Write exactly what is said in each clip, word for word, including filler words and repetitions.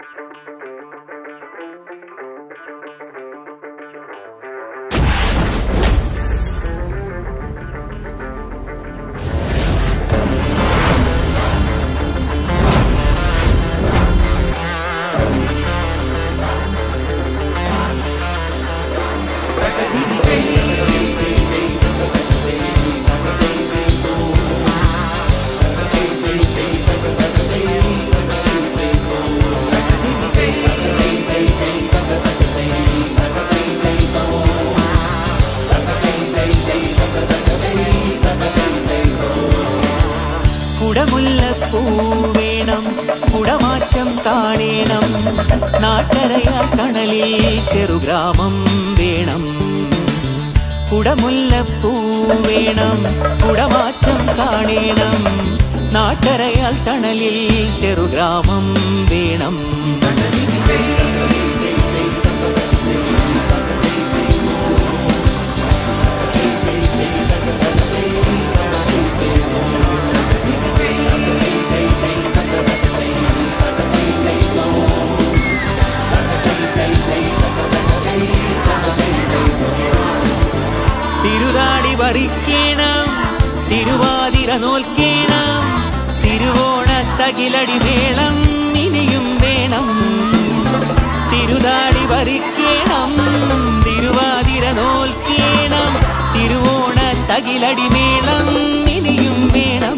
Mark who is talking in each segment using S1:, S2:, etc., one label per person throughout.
S1: കുടമുല്ലപ്പൂവേണം കുടമാറ്റം കാണേണം നാട്ടരയാൽ കണലിൽ ചെറുഗ്രാമം വേണം കുടമുല്ലപ്പൂവേണം കുടമാറ്റം കാണേണം നാട്ടരയാൽ തണലിൽ ചെറുഗ്രാമം വേണം തിരുതാടി വറിക്കേണം തിരുവാതിര നോൽക്കേണം തിരുവോണത്തകിലടി വേളം ഇനിയും വേണം തിരുതാടി വറിക്കേണം തിരുവാതിര നോൽക്കേണം തിരുവോണത്തകിലടി വേളം ഇനിയും വേണം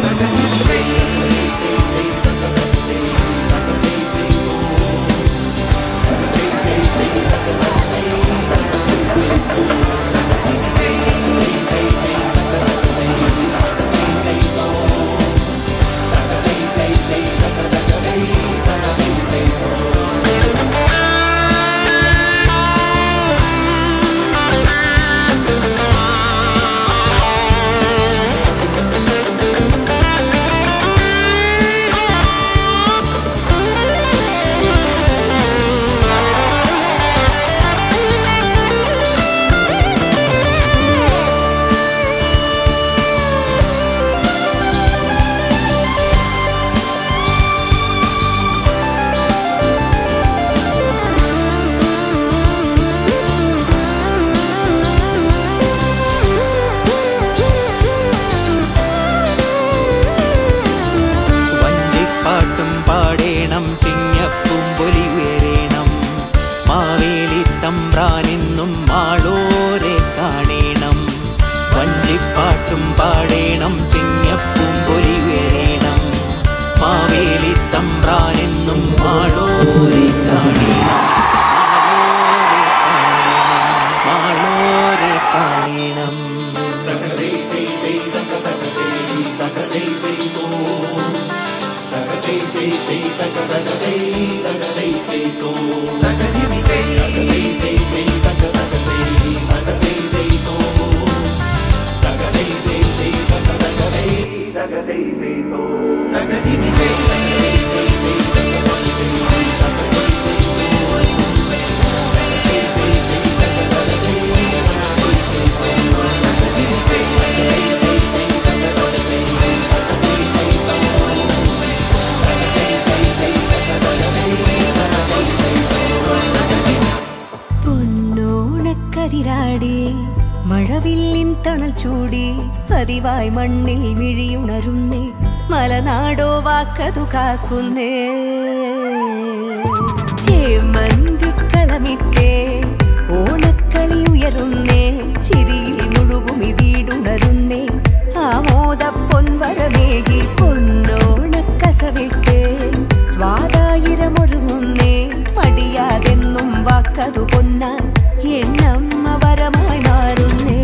S1: തമ്പ്രാനെന്നും മാളോരെ കാണേണം വഞ്ചിപ്പാട്ടും പാടേണം ചിങ്ങപ്പൂമ്പൊലി വേണം മാവേലി തമ്പ്രാനെന്നും മാളോരെ കാണേണം മാളോരെ കാണേണം
S2: മഴവില്ലിൻ തണൽ ചൂടി പതിവായി മണ്ണിൽ മിഴിയുണരുന്നേ മലനാടോ വാക്കതു കാക്കുന്നേ ചേമന്തിക്കളമിട്ടേ ഓണക്കളി ഉയരുന്നേ ചിരിയിൽ മുഴുകുമി വീടുണരുന്നേ ആമോദ പൊൻവരമേകി പൊന്നോണക്കസവിട്ടേ സ്വാതായിരമൊരുങ്ങുന്നേ പടിയാതെന്നും വാക്കതു പൊന്നാൻ എന്നമ്മ വരമായി മാറുന്നേ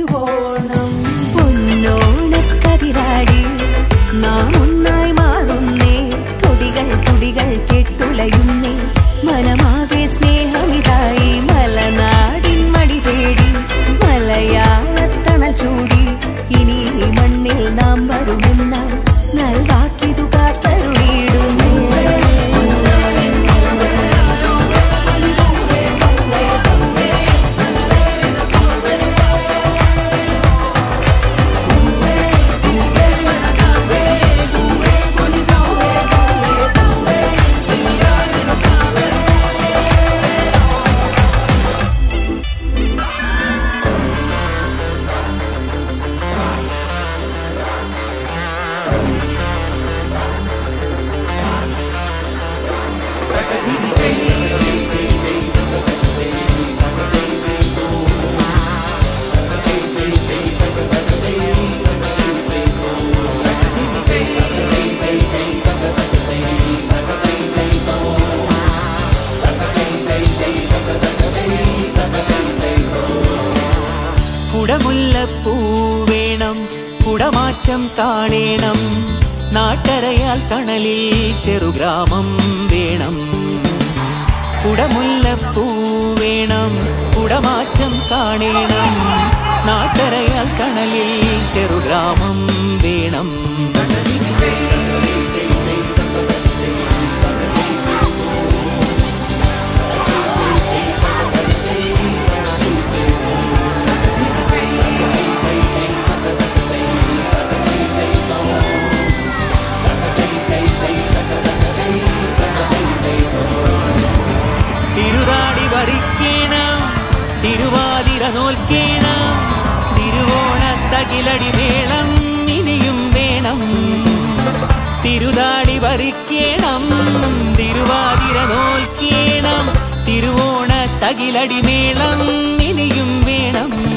S2: തിരുവോണം പൊന്നോണക്കതിരാടി നാം ഒന്നായി മാറുന്നേ തൊടികൾ തുടികൾ കെട്ടുലയുന്നേ മനമാകെ സ്നേഹമിതായി മലനാടിൻ മടി തേടി മലയാളത്തണൽ ചൂടി ഇനി ഈ മണ്ണിൽ നാം വരുമെന്ന നൽവാക്കിതു കാത്തരുളിയിടുന്നേ
S1: കുടമുല്ലപ്പൂവേണം കുടമാറ്റം കാണേണം നാട്ടരയാൽ തണലിൽ ചെറുഗ്രാമം വേണം കുടമുല്ലപ്പൂവേണം കുടമാറ്റം കാണേണം നാട്ടരയാൽ തണലിൽ ചെറുഗ്രാമം വേണം തിരുതാടി വരിക്കേണം തിരുവാതിര നോൽക്കേണം തിരുവോണത്തകിലടി മേളം ഇനിയും വേണം തിരുതാടി വരിക്കേണം തിരുവാതിര നോൽക്കേണം തിരുവോണത്തകിലടി മേളം ഇനിയും വേണം